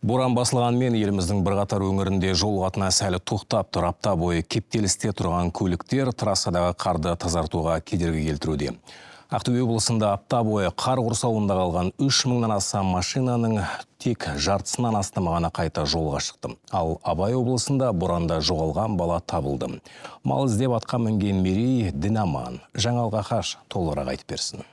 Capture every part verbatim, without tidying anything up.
Боран басылғанмен еліміздің бірқатар өңірінде жол қатынасы әлі тоқтап тұр. Апта бойы кептелісте тұрған көліктер трассадағы қарды тазартуға кедергі келтіруде. Ақтөбе облысында апта бойы қар құрсауында қалған үш мыңнан аса машинаның тек жартысынан астамы ғана қайта жолға шықты. Ал Абай облысында боранда жоғалған бала табылды. Мал іздеп атқа мінген Мерей Дінаман. Жаңалық Ақаш толығырақ айтып берсін.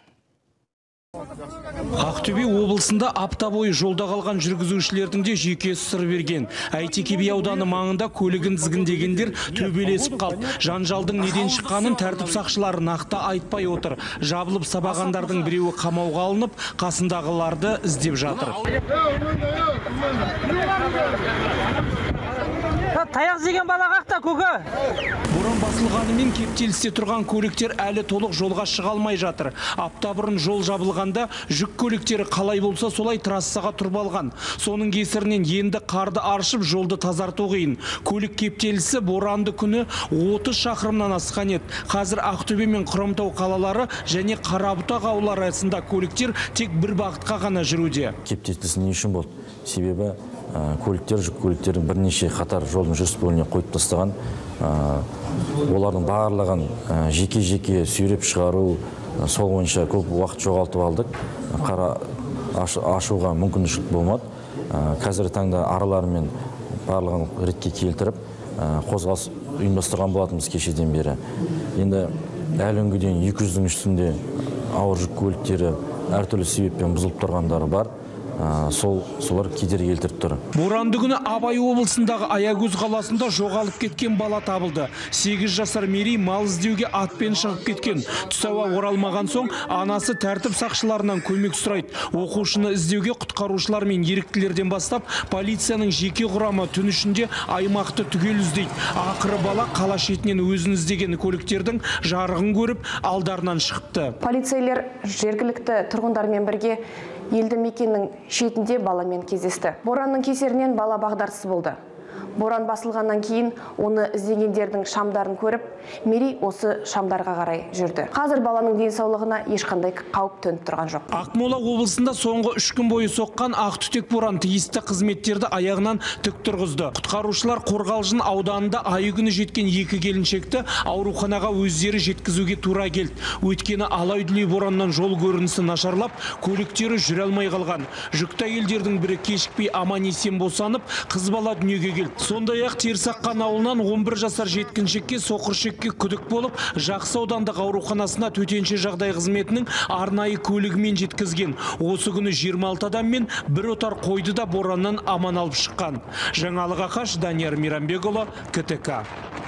Ақтөбе облысында апта бойы жолда қалған жүргізушілердің де жеке сыр берген. Әйтеке би ауданы маңында көлігін тізгіндегендер төбелесіп қалды. Жанжалдың неден шыққанын тәртіп сақшылары нақты айтпай отыр. Жабылып сабағандардың біреуі қамауға алынып, қасындағыларды іздеп жатыр. Таяқ жеген бала қақта, көке. Боран басылғанымен кептелісте тұрған көліктер әлі толық жолға шыға алмай жатыр. Апта бұрын жол жабылғанда жүк көліктері қалай болса солай трассаға тұрып алған. Соның кесірінен енді қарды аршып жолды тазарту қиын. Көлік кептелісі боранды күні отыз шақырымнан асқан еді. Қазір Ақтөбе мен Құрамтау қалалары және Қарабұтақ аулары арасында көліктер тек бір бағытқа ғана жүруде. Кептеліс не үшін болды? Себебі көліктер, жүк көліктерін бірнеше қатар жолдың жүріс бөлігіне қойып тастаған. Олардың барлығын жеке-жеке сүйреп шығару, сол бойынша көп уақыт жоғалтып алдық. Қара ашуға мүмкіншілік болмады. Қазіргі таңда араларымен барлығын ретке келтіріп, қозғалыс ұйымдастырған болатынбыз кешеден бері. Енді әлі күнге дейін екі жүздің үстінде ауыр жүк көліктері әртүрлі себеппен бұзылып тұрғандары бар. Сол солар кедергі келтіріп тұр. Боранды күні Абай облысындағы Аягөз қаласында жоғалып кеткен бала табылды. сегіз жасар Мерей мал іздеуге атпен шығып кеткен. Түс ауа оралмаған соң анасы тәртіп сақшыларынан көмек сұрайды. Оқушыны іздеуге құтқарушылар мен еріктілерден бастап полицияның жеке құрамы түн ішінде аймақты түгел іздейді. Ақыры бала қала шетінен өзін іздеген көліктердің жарығын көріп алдарынан шығыпты. Полицейлер жергілікті тұрғындармен бірге елді мекеннің шетінде баламен кездесті. Боранның кесерінен бала бағдарсыз болды. Боран басылғаннан кейін оны іздегендердің шамдарын көріп, Мерей осы шамдарға қарай жүрді. Қазір баланың денсаулығына ешқандай қауіп төніп тұрған жоқ. Ақмола облысында соңғы үш күн бойы соққан ақтүтек боран тиісті қызметтерді аяғынан тік тұрғызды. Құтқарушылар Қорғалжын ауданында айы күні жеткен екі келіншекті ауруханаға өздері жеткізуге тура келді. Өйткені алай-дүлей бораннан жол көрінісі нашарлап, көліктері жүре алмай қалған. Жүкті әйелдердің бірі кешікпей аман-есен босанып, қыз бала дүниеге келді. Сондай-ақ Терсаққан ауылынан он бір жасар жеткіншекке соқыршекке күдік болып, Жақсы аудандық ауруханасына төтенше жағдай қызметінің арнайы көлігімен жеткізген. Осы күні жиырма алты адам мен бір отар қойды да бораннан аман алып шыққан. Жаңалық Ақаш, Данияр Мейрамбекұлы, КТК.